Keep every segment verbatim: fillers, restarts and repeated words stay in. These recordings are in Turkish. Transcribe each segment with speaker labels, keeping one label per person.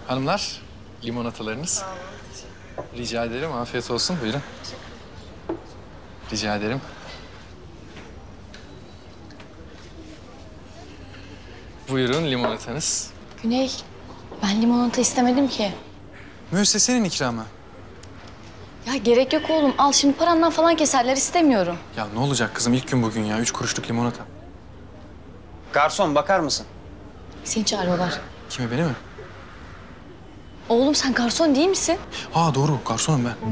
Speaker 1: Hanımlar, limonatalarınız. Rica ederim, afiyet olsun. Buyurun. Rica ederim. Buyurun limonatanız.
Speaker 2: Güney, ben limonata istemedim ki.
Speaker 1: Müessesenin ikramı.
Speaker 2: Ya gerek yok oğlum. Al şimdi parandan falan keserler, istemiyorum.
Speaker 1: Ya ne olacak kızım, ilk gün bugün ya. Üç kuruşluk limonata.
Speaker 3: Garson bakar mısın?
Speaker 2: Seni çağırıyorlar.
Speaker 1: Kimi, beni mi?
Speaker 2: Oğlum sen garson değil misin?
Speaker 1: Ha doğru, garsonum ben.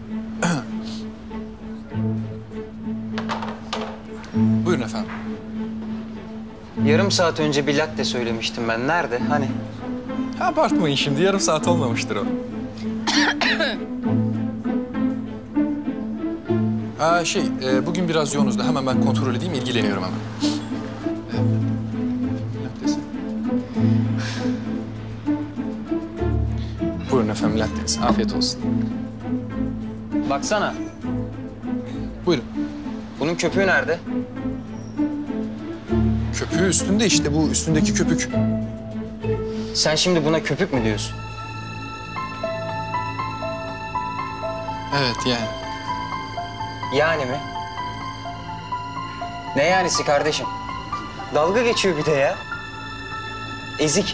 Speaker 1: Buyurun efendim.
Speaker 3: Yarım saat önce bir latte söylemiştim ben. Nerede? Hani?
Speaker 1: Abartmayın şimdi, yarım saat olmamıştır o. Aa, şey, e, bugün biraz yoğunuz da hemen ben kontrol edeyim, ilgileniyorum hemen. Lattesi. Buyurun efendim, latteniz. Afiyet olsun.
Speaker 3: Baksana.
Speaker 1: Buyurun.
Speaker 3: Bunun köpüğü nerede?
Speaker 1: Köpüğü üstünde işte, bu üstündeki köpük.
Speaker 3: Sen şimdi buna köpük mü diyorsun?
Speaker 1: Evet yani.
Speaker 3: Yani mi? Ne yanisi kardeşim? Dalga geçiyor bir de ya. Ezik.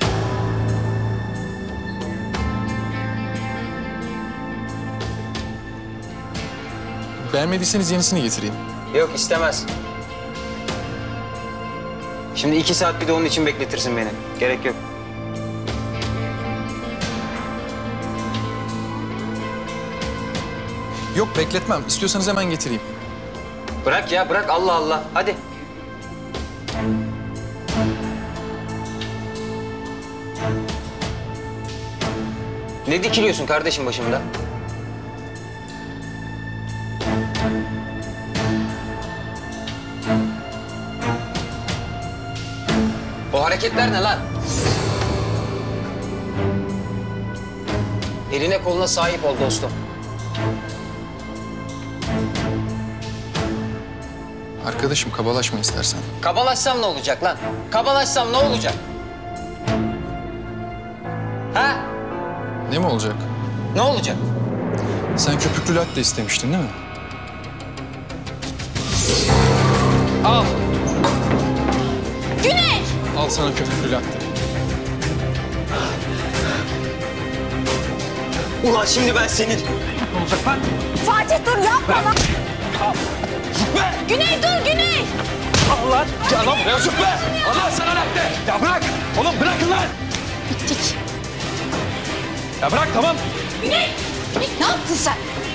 Speaker 1: Beğenmediyseniz yenisini getireyim.
Speaker 3: Yok istemez. Şimdi iki saat bir de onun için bekletirsin beni. Gerek yok.
Speaker 1: Yok, bekletmem. İstiyorsanız hemen getireyim.
Speaker 3: Bırak ya bırak Allah Allah. Hadi. Ne dikiliyorsun kardeşim başımda? O hareketler ne lan? Eline koluna sahip ol dostum.
Speaker 1: Arkadaşım, kabalaşma istersen.
Speaker 3: Kabalaşsam ne olacak lan? Kabalaşsam ne olacak? Ha?
Speaker 1: Ne mi olacak?
Speaker 3: Ne olacak?
Speaker 1: Sen köpüklü latte istemiştin değil mi? Al.
Speaker 2: Güney!
Speaker 1: Al sana köpüklü latte.
Speaker 3: Ulan şimdi ben senin. Ne olacak lan?
Speaker 2: Fatih dur, yapma lan! Güney dur, Güney!
Speaker 3: Allah! Ya lan buraya sus be! Allah sana latte! Ya bırak! Oğlum bırakın lan!
Speaker 2: Bittik.
Speaker 3: Ya bırak tamam.
Speaker 2: Güney! Güney ne yaptın sen?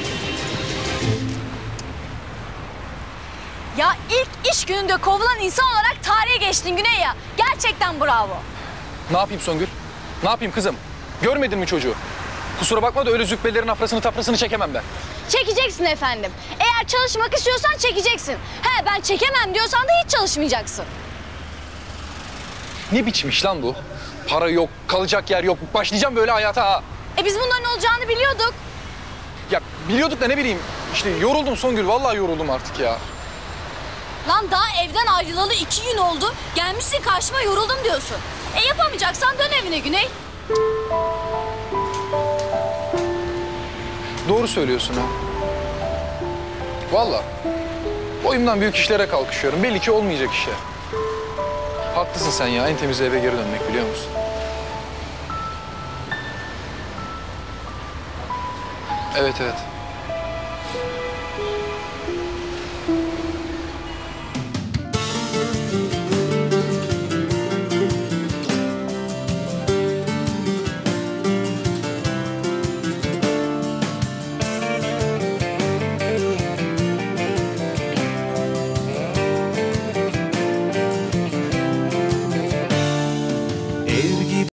Speaker 2: Ya ilk iş gününde kovulan insan olarak tarihe geçtin Güney ya. Gerçekten bravo.
Speaker 1: Ne yapayım Songül? Ne yapayım kızım? Görmedin mi çocuğu? Kusura bakma da öyle züppelerin afrasını tafrasını çekemem ben.
Speaker 2: Çekeceksin efendim. Eğer çalışmak istiyorsan çekeceksin. He ben çekemem diyorsan da hiç çalışmayacaksın.
Speaker 1: Ne biçim iş lan bu? Para yok, kalacak yer yok. Başlayacağım böyle hayata ha.
Speaker 2: E biz bunların olacağını biliyorduk.
Speaker 1: Ya biliyorduk da ne bileyim. İşte yoruldum Songül, vallahi yoruldum artık ya.
Speaker 2: Lan daha evden ayrılalı iki gün oldu. Gelmişsin karşıma yoruldum diyorsun. E yapamayacaksan dön evine Güney.
Speaker 1: Doğru söylüyorsun ha. Vallahi. Boyumdan büyük işlere kalkışıyorum. Belli ki olmayacak işler. Haklısın sen ya. En temiz eve geri dönmek, biliyor musun? Evet evet.